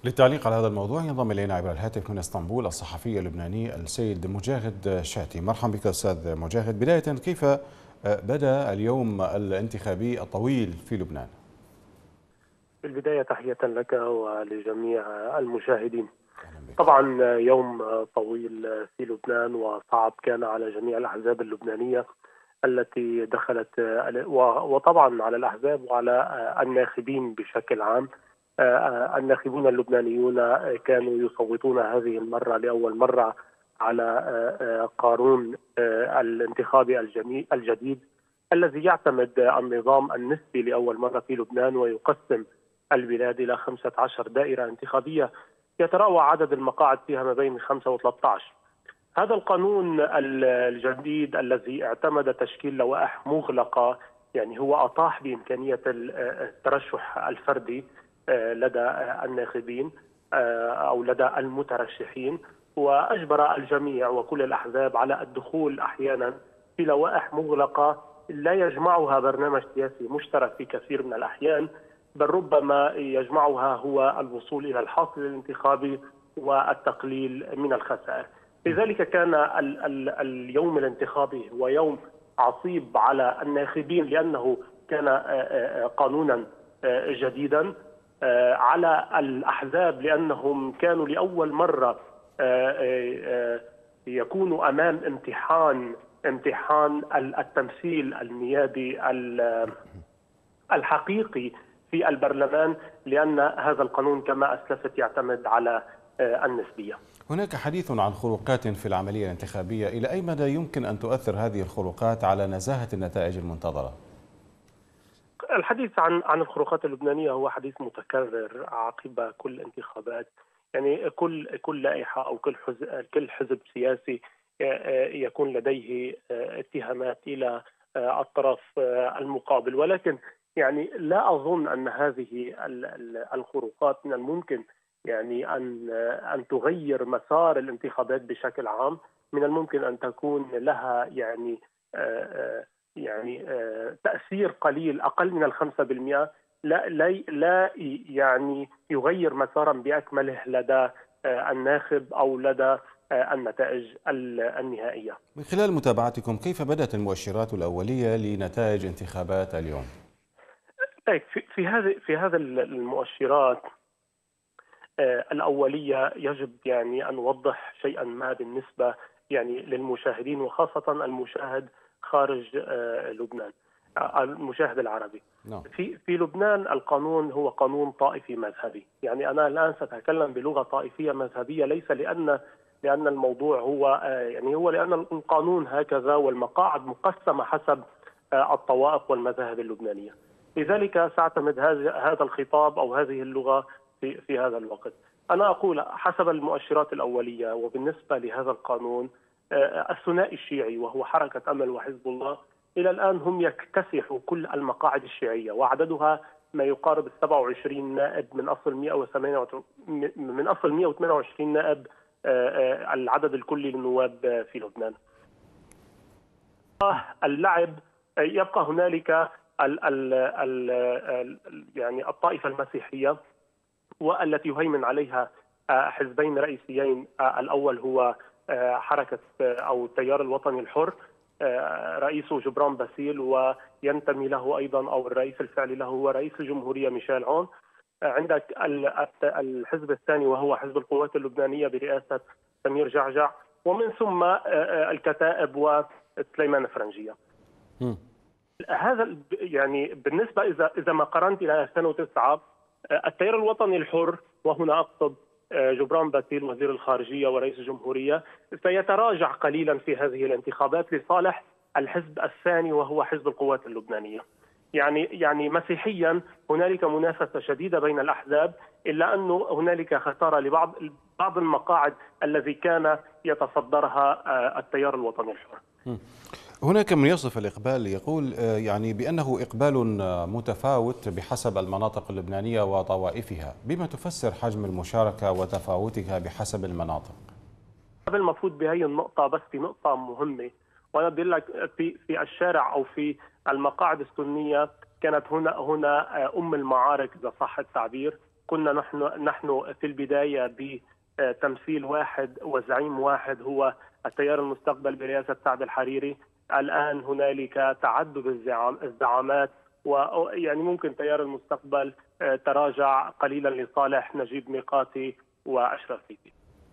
للتعليق على هذا الموضوع ينضم إلينا عبر الهاتف من اسطنبول الصحفي اللبناني السيد مجاهد شاتي. مرحبا بك أستاذ مجاهد. بداية، كيف بدأ اليوم الانتخابي الطويل في لبنان؟ في البداية تحية لك ولجميع المشاهدين. أهلا بك. طبعا يوم طويل في لبنان وصعب كان على جميع الأحزاب اللبنانية التي دخلت، وطبعا على الأحزاب وعلى الناخبين بشكل عام. الناخبون اللبنانيون كانوا يصوتون هذه المرة لأول مرة على قانون الانتخابي الجديد الذي يعتمد النظام النسبي لأول مرة في لبنان، ويقسم البلاد إلى 15 دائرة انتخابية يتراوح عدد المقاعد فيها ما بين 5 و 13. هذا القانون الجديد الذي اعتمد تشكيل لوائح مغلقة، يعني هو أطاح بإمكانية الترشح الفردي لدى الناخبين أو لدى المترشحين، وأجبر الجميع وكل الأحزاب على الدخول أحيانا في لوائح مغلقة لا يجمعها برنامج سياسي مشترك في كثير من الأحيان، بل ربما يجمعها هو الوصول إلى الحاصل الانتخابي والتقليل من الخسائر. لذلك كان اليوم الانتخابي هو يوم عصيب على الناخبين، لأنه كان قانونا جديدا، على الأحزاب لأنهم كانوا لأول مرة يكونوا أمام امتحان التمثيل النيابي الحقيقي في البرلمان، لأن هذا القانون كما أسلفت يعتمد على النسبية. هناك حديث عن خروقات في العملية الانتخابية، إلى أي مدى يمكن أن تؤثر هذه الخروقات على نزاهة النتائج المنتظرة؟ الحديث عن الخروقات اللبنانية هو حديث متكرر عقب كل انتخابات، يعني كل لائحة أو كل حزب سياسي يكون لديه اتهامات إلى الطرف المقابل، ولكن يعني لا أظن أن هذه الخروقات من الممكن يعني أن تغير مسار الانتخابات بشكل عام. من الممكن أن تكون لها تأثير قليل أقل من 5%، لا يعني يغير مسارا بأكمله لدى الناخب أو لدى النتائج النهائية. من خلال متابعتكم، كيف بدأت المؤشرات الأولية لنتائج انتخابات اليوم؟ في هذا المؤشرات الأولية يجب يعني أن نوضح شيئا ما بالنسبة يعني للمشاهدين، وخاصة المشاهد خارج لبنان، المشاهد العربي. نعم. في لبنان القانون هو قانون طائفي مذهبي، يعني أنا الآن سأتكلم بلغة طائفية مذهبية، ليس لأن الموضوع هو هو لأن القانون هكذا والمقاعد مقسمة حسب الطوائف والمذاهب اللبنانية. لذلك سأعتمد هذا الخطاب أو هذه اللغة في هذا الوقت. أنا أقول حسب المؤشرات الأولية وبالنسبة لهذا القانون، الثنائي الشيعي وهو حركة أمل وحزب الله إلى الآن هم يكتسحوا كل المقاعد الشيعية، وعددها ما يقارب 27 نائب من أصل 128 نائب العدد الكلي للنواب في لبنان. اللعب يبقى هنالك يعني الطائفة المسيحية، والتي يهيمن عليها حزبين رئيسيين. الأول هو حركة أو التيار الوطني الحر، رئيسه جبران باسيل، وينتمي له أيضا أو الرئيس الفعلي له هو رئيس الجمهورية ميشيل عون. عندك الحزب الثاني وهو حزب القوات اللبنانية برئاسة سمير جعجع، ومن ثم الكتائب وسليمان فرنجية. هذا يعني بالنسبة إذا ما قارنت إلى 2009 التيار الوطني الحر، وهنا أقصد جبران باسيل وزير الخارجية ورئيس الجمهورية، سيتراجع قليلا في هذه الانتخابات لصالح الحزب الثاني وهو حزب القوات اللبنانية. يعني مسيحيا هنالك منافسة شديدة بين الأحزاب، إلا أنه هنالك خسارة لبعض المقاعد الذي كان يتصدرها التيار الوطني الحر. هناك من يصف الإقبال، يقول يعني بأنه إقبال متفاوت بحسب المناطق اللبنانية وطوائفها. بما تفسر حجم المشاركة وتفاوتها بحسب المناطق؟ قبل ما أفوت بهي النقطة، بس في نقطة مهمة، وأنا بدي لك في الشارع أو في المقاعد السنية كانت هنا المعارك إذا صح التعبير، كنا نحن في البداية بتمثيل واحد وزعيم واحد هو التيار المستقبل برئاسة سعد الحريري. الآن هنالك تعدد الزعامات، ويعني ممكن تيار المستقبل تراجع قليلا لصالح نجيب ميقاتي وأشرف سيدي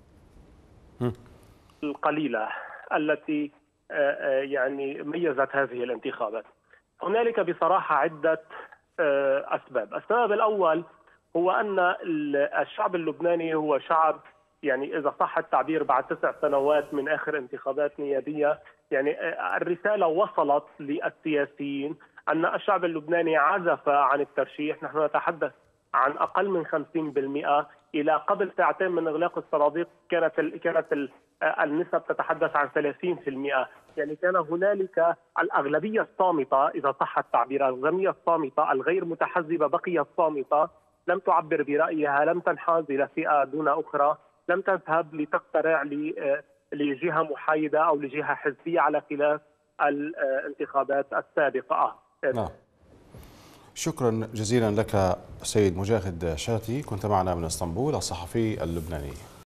القليلة التي يعني ميزت هذه الانتخابات. هنالك بصراحة عدة أسباب. السبب الأول هو أن الشعب اللبناني هو شعب، يعني إذا صح التعبير، بعد 9 سنوات من آخر انتخابات نيابية، يعني الرسالة وصلت للسياسيين أن الشعب اللبناني عزف عن الترشيح. نحن نتحدث عن أقل من 50%. إلى قبل ساعتين من إغلاق الصناديق كانت النسب تتحدث عن 30%. يعني كان هنالك الأغلبية الصامتة، إذا صح التعبير، الأغلبية الصامتة الغير متحزبة بقيت صامتة، لم تعبر برأيها، لم تنحاز إلى فئة دون أخرى، لم تذهب لتقترع لجهة محايدة أو لجهة حزبية على خلاف الانتخابات السابقة. نعم. شكرا جزيلا لك سيد مجاهد شاتي، كنت معنا من اسطنبول، الصحفي اللبناني.